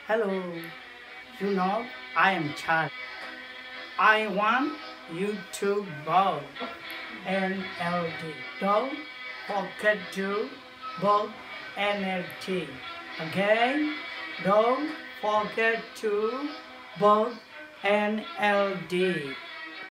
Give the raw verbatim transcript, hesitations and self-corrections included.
Hello, you know, I am Charlie. I want you to vote N L D. Don't forget to vote N L D. Okay? Don't forget to vote N L D.